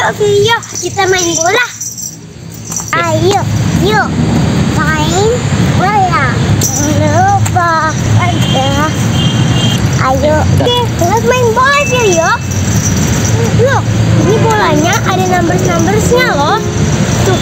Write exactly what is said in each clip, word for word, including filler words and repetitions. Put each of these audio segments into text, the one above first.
Yuk video kita main bola. Ayo, yuk main bola. Lupa ada. Ayo, oke, kita main bola yuk. Loh, ini bolanya ada numbers-numbersnya loh. Tuh.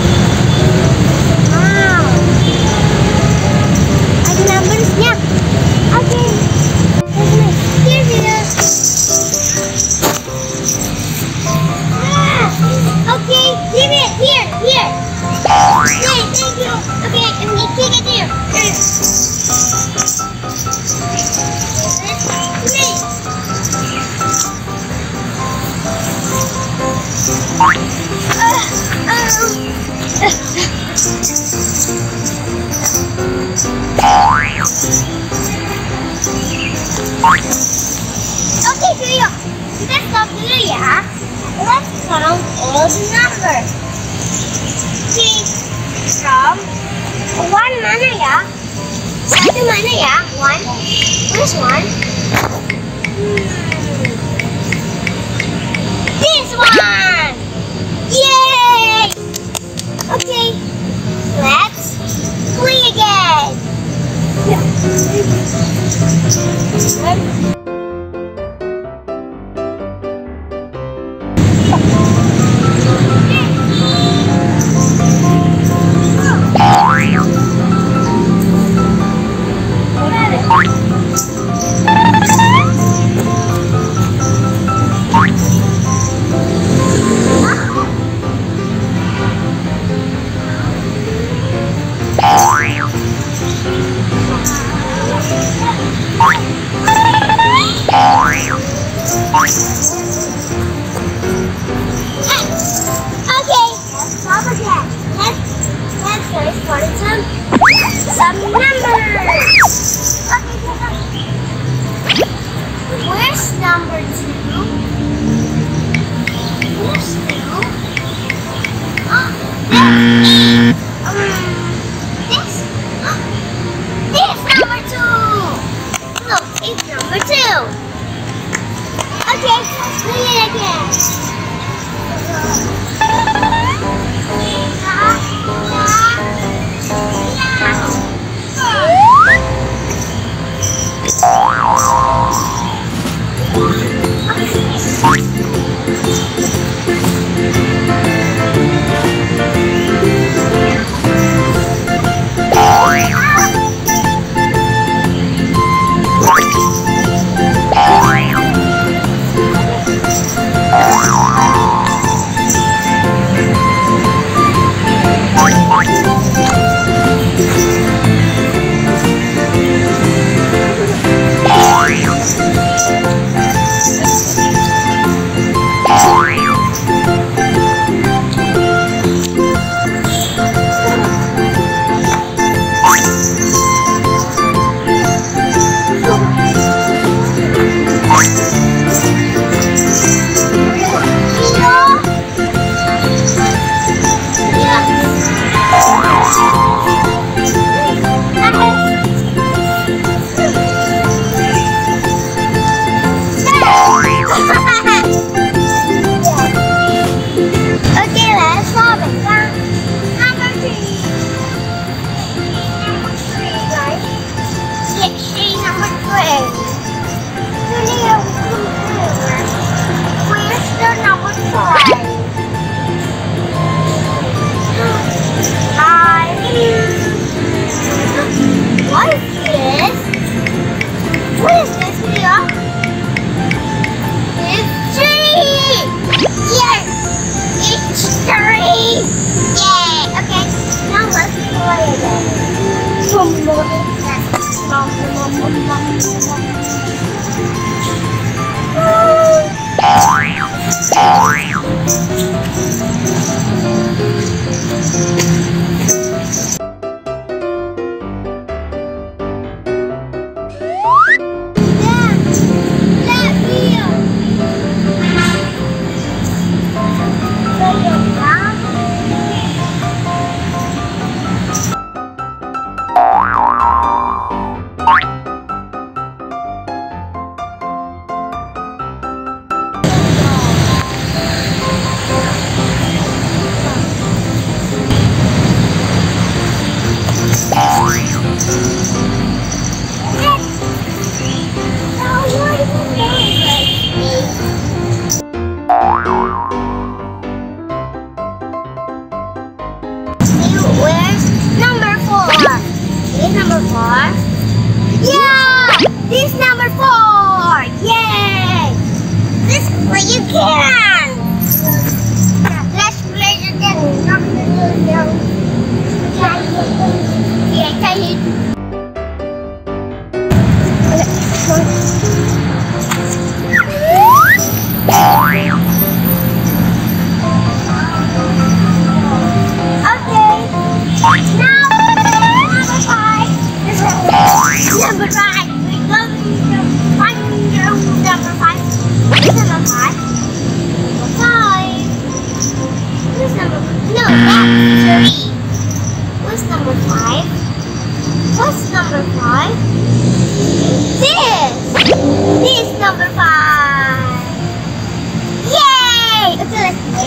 Wow. Ada numbersnya. Oke. Let's make here here. Okay, leave it here, here. Okay, thank you. Okay, I'm gonna take it here. Oke, Julio, kita stop dulu ya. Let's count all the numbers. Okay, from one mana ya? Satu mana ya? One. Where's one? Hmm. This one. Yay! Okay, let's play again. Some numbers. Where's number two? Where's two? Oh, this. Um, this. This number two. Look, it's number two. Okay, let's play it again.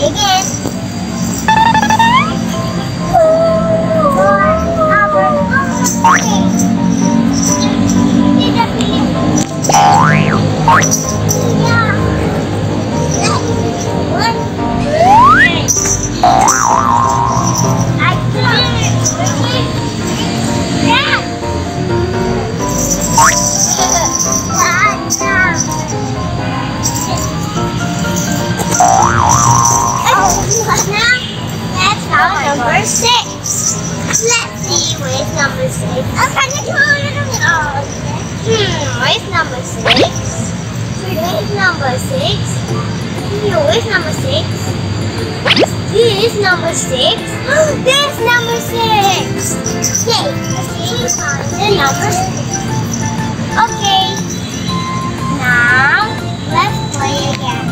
again. Number six. Let's see where's number six. I'm trying to oh. Hmm, where's number six? Where's number six? Here, where's number six? This is number six. This number six. Okay, let's find the number six. Okay. Now let's play again.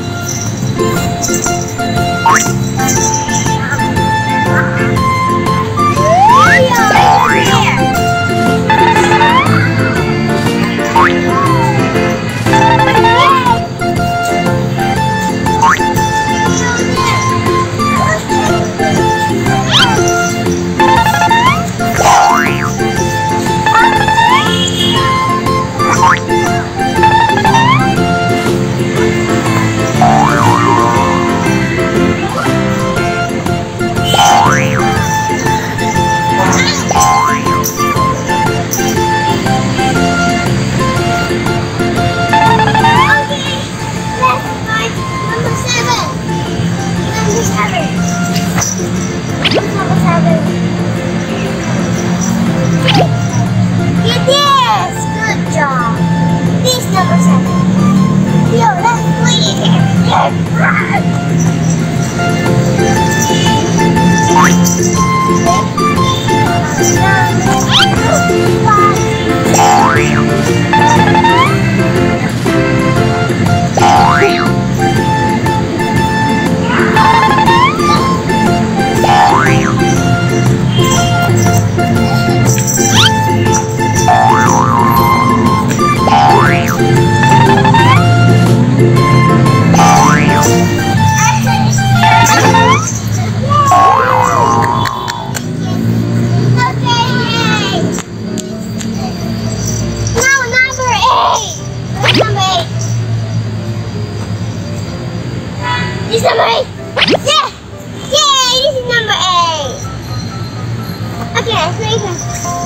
This is number eight. Yeah! Yay! This is number eight. Okay, let's make it.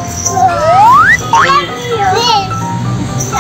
This.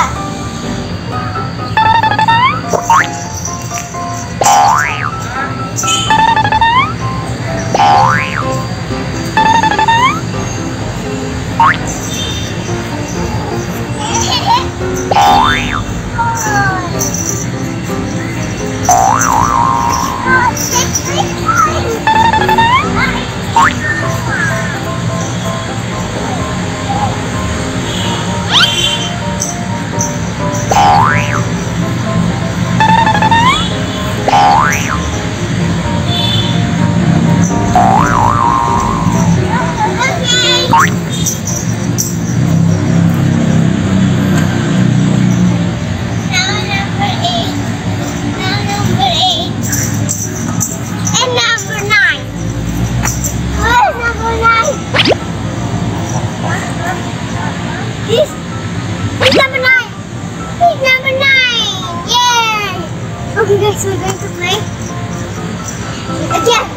This, this number nine. This number nine. Yay! Okay, guys, we're going to play again.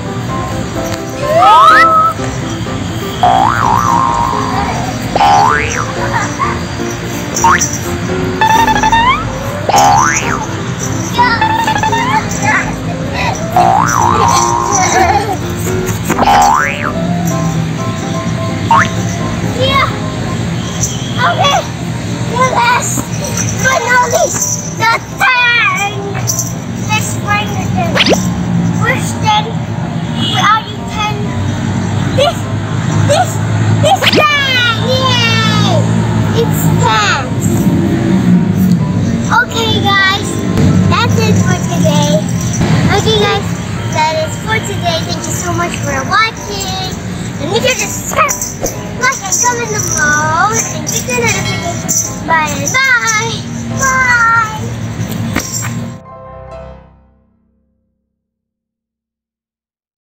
Yeah. Okay, the last but not least, the ten. Let's find the ten. First ten, we already ten. This, this, this ten. Yay! It's ten. Okay, guys, that's it for today. Okay, guys, that is for today. Thank you so much for watching. And make sure to subscribe, like, and comment below, and click the notification button. Bye!